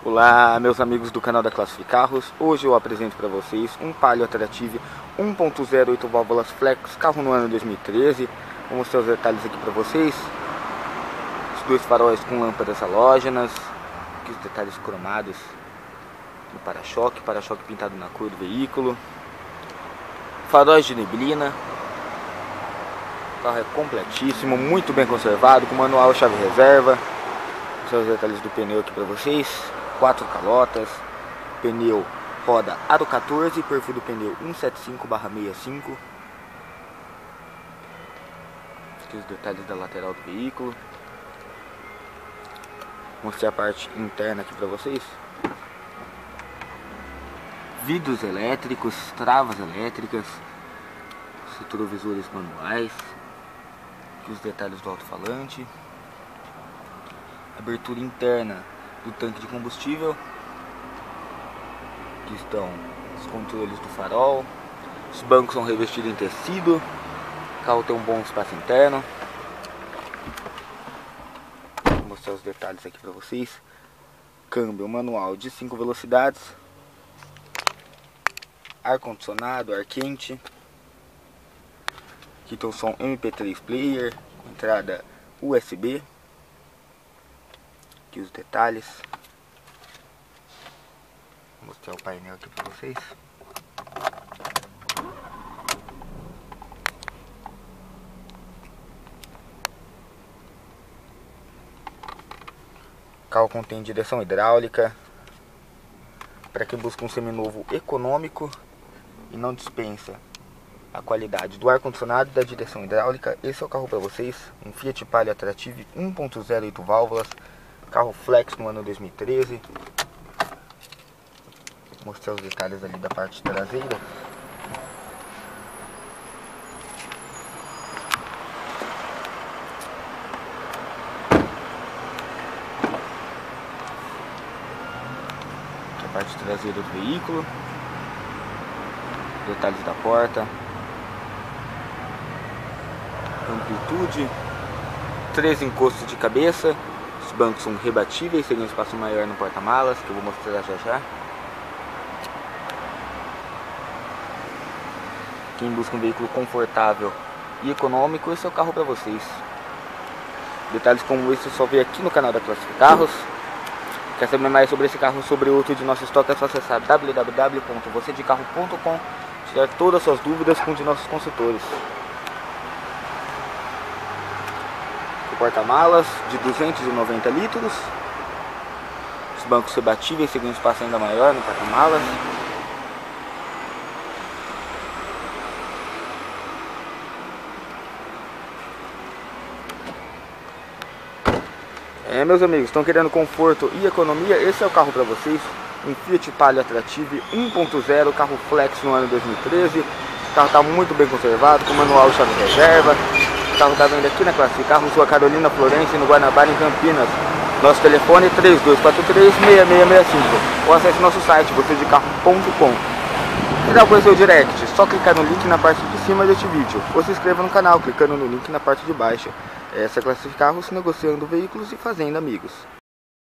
Olá, meus amigos do canal da Classific Carros. Hoje eu apresento para vocês um Palio Attractive 1.0 8 válvulas flex, carro no ano 2013. Vou mostrar os detalhes aqui para vocês. Os dois faróis com lâmpadas halógenas, aqui os detalhes cromados no para-choque pintado na cor do veículo, faróis de neblina. O carro é completíssimo, muito bem conservado, com manual chave reserva. Vou mostrar os detalhes do pneu aqui para vocês. 4 calotas, pneu roda Aro 14, perfil do pneu 175/65. Aqui os detalhes da lateral do veículo. Vou mostrar a parte interna aqui para vocês. Vidros elétricos, travas elétricas, retrovisores manuais. Aqui os detalhes do alto-falante. Abertura interna do tanque de combustível. Aqui estão os controles do farol. Os bancos são revestidos em tecido. O carro tem um bom espaço interno. Vou mostrar os detalhes aqui para vocês. Câmbio manual de 5 velocidades. Ar condicionado, ar quente. Aqui tem o som MP3 player com entrada USB. Aqui os detalhes. Vou mostrar o painel aqui para vocês. O carro contém direção hidráulica. Para quem busca um seminovo econômico e não dispensa a qualidade do ar condicionado e da direção hidráulica, esse é o carro para vocês. Um Fiat Palio Attractive 1.0 8 válvulas. Carro flex no ano 2013. Vou mostrar os detalhes ali da parte traseira. Aqui a parte traseira do veículo. Detalhes da porta. Amplitude. 3 encostos de cabeça. Os bancos são rebatíveis, tem um espaço maior no porta-malas, que eu vou mostrar já já. Quem busca um veículo confortável e econômico, esse é o carro para vocês. Detalhes como esse só vê aqui no canal da Classific Carros. Quer saber mais sobre esse carro ou sobre outro de nosso estoque, é só acessar www.vocêdecarro.com, tirar todas as suas dúvidas com um de nossos consultores. Porta-malas de 290 litros. Os bancos rebatíveis, segundo um espaço ainda maior no porta-malas. Meus amigos, estão querendo conforto e economia? Esse é o carro para vocês. Um Fiat Palio Attractive 1.0, carro flex no ano 2013. O carro está muito bem conservado, com manual chave reserva. O carro está vendo aqui na Classific Carros, Rua Carolina Florence, no Guanabara, em Campinas. Nosso telefone é 3243-6665. Ou acesse nosso site, vocêdecarro.com. Se quiser conhecer o direct, só clicar no link na parte de cima deste vídeo. Ou se inscreva no canal, clicando no link na parte de baixo. Essa é a Classific Carros, negociando veículos e fazendo amigos.